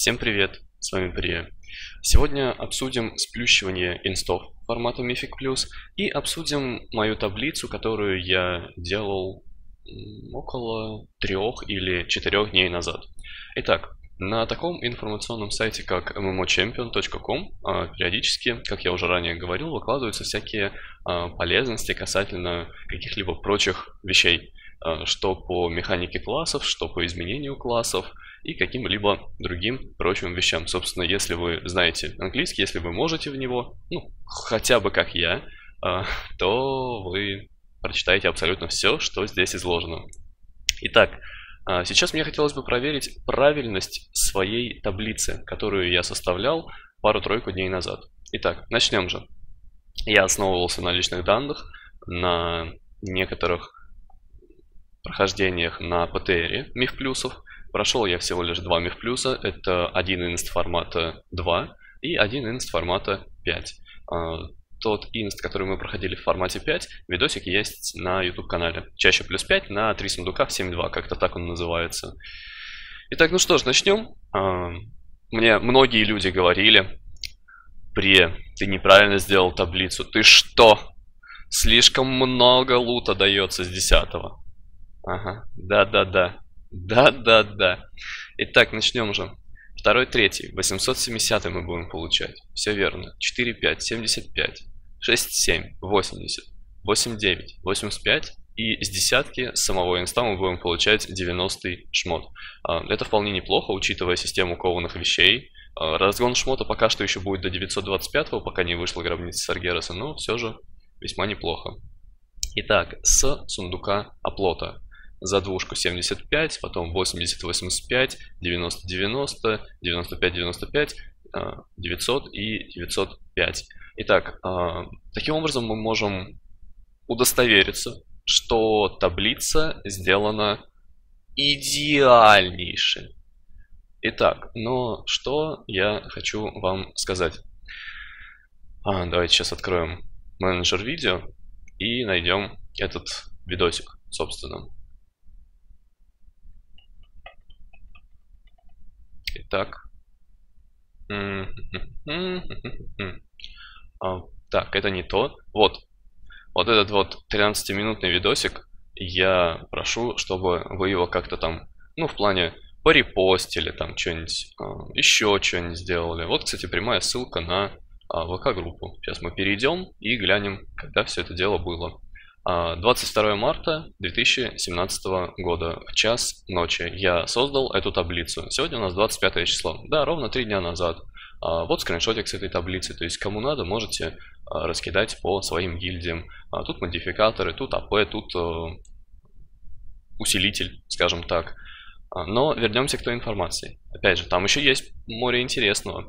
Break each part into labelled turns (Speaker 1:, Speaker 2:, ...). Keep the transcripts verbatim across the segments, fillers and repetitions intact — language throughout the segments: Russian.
Speaker 1: Всем привет, с вами Прия. Сегодня обсудим сплющивание инстов формата Mythic Plus и обсудим мою таблицу, которую я делал около трех или четырех дней назад. Итак, на таком информационном сайте, как эм эм о чемпион точка ком, периодически, как я уже ранее говорил, выкладываются всякие полезности касательно каких-либо прочих вещей, что по механике классов, что по изменению классов и каким-либо другим прочим вещам. Собственно, если вы знаете английский, если вы можете в него, ну, хотя бы как я, то вы прочитаете абсолютно все, что здесь изложено. Итак, сейчас мне хотелось бы проверить правильность своей таблицы, которую я составлял пару-тройку дней назад. Итак, начнем же. Я основывался на личных данных, на некоторых прохождениях на пэ тэ эр миф плюсов. Прошел я всего лишь два миф плюса. Это один инст формата два и один инст формата пять. Тот инст, который мы проходили в формате пять, видосик есть на YouTube-канале. Чаще плюс пять на три сундука в семь два, как-то так он называется. Итак, ну что ж, начнем. Мне многие люди говорили: Прия, ты неправильно сделал таблицу. Ты что? Слишком много лута дается с десятого. Ага, да-да-да. Да-да-да. Итак, начнем же. Второй, третий. восемьсот семьдесят мы будем получать. Все верно. четыре пять, семьдесят пять. шесть семь, восемьдесят. восемь девять, восемьдесят пять. И с десятки с самого инста мы будем получать девяностый шмот. Это вполне неплохо, учитывая систему кованых вещей. Разгон шмота пока что еще будет до девятьсот двадцать пятого, пока не вышла гробница Саргераса, но все же весьма неплохо. Итак, с сундука оплота. За двушку семьдесят пять, потом восемьдесят восемьдесят пять, девяносто девяносто, девяносто пять девяносто пять, девятьсот и девятьсот пять. Итак, таким образом мы можем удостовериться, что таблица сделана идеальнейше. Итак, но что я хочу вам сказать. А, давайте сейчас откроем менеджер видео и найдем этот видосик, собственно. Итак. А, так, это не то. Вот. Вот этот вот тринадцатиминутный видосик. Я прошу, чтобы вы его как-то там, ну, в плане порепостили, там, что-нибудь, еще что-нибудь сделали. Вот, кстати, прямая ссылка на вэ ка-группу. Сейчас мы перейдем и глянем, когда все это дело было. двадцать второе марта две тысячи семнадцатого года, в час ночи, я создал эту таблицу. Сегодня у нас двадцать пятое число. Да, ровно три дня назад. Вот скриншотик с этой таблицы. То есть, кому надо, можете раскидать по своим гильдиям. Тут модификаторы, тут АП, тут усилитель, скажем так. Но вернемся к той информации. Опять же, там еще есть море интересного.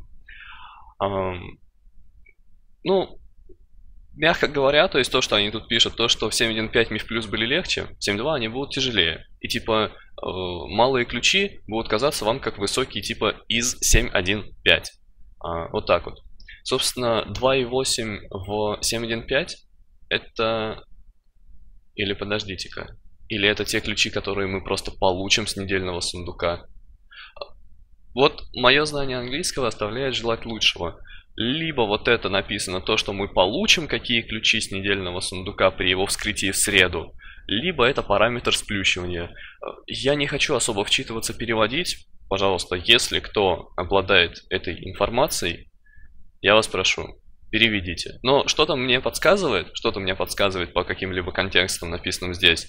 Speaker 1: Ну... Мягко говоря, то есть то, что они тут пишут, то, что в семь один пять миф плюс были легче, в семь два они будут тяжелее. И типа э, малые ключи будут казаться вам как высокие типа из семь один пять. А, вот так вот. Собственно, два и восемь в семь один пять это... Или подождите-ка. Или это те ключи, которые мы просто получим с недельного сундука. Вот мое знание английского оставляет желать лучшего. Либо вот это написано то, что мы получим, какие ключи с недельного сундука при его вскрытии в среду, либо это параметр сплющивания. Я не хочу особо вчитываться, переводить. Пожалуйста, если кто обладает этой информацией, я вас прошу, переведите. Но что-то мне подсказывает, что-то мне подсказывает по каким-либо контекстам, написанным здесь,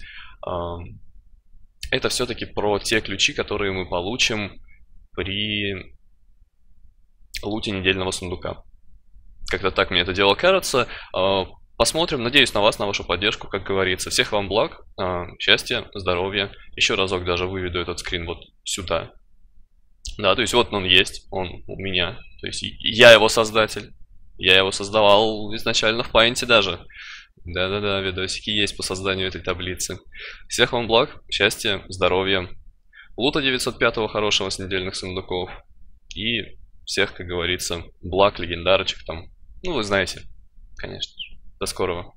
Speaker 1: это все-таки про те ключи, которые мы получим при луте недельного сундука. Как-то так мне это дело кажется. Посмотрим. Надеюсь на вас, на вашу поддержку, как говорится. Всех вам благ, счастья, здоровья. Еще разок даже выведу этот скрин вот сюда. Да, то есть вот он есть, он у меня. То есть я его создатель. Я его создавал изначально в Paint даже. Да-да-да, видосики есть по созданию этой таблицы. Всех вам благ, счастья, здоровья. Лута девятьсот пятого хорошего с недельных сундуков. И всех, как говорится, благ, легендарочек там. Ну, вы знаете, конечно же. До скорого.